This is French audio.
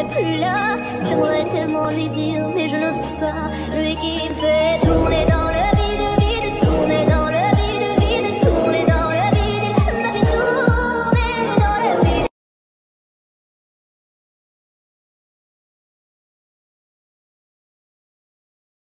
n'est plus là. J'aimerais tellement lui dire, mais je n'ose pas. Lui qui me fait tourner dans le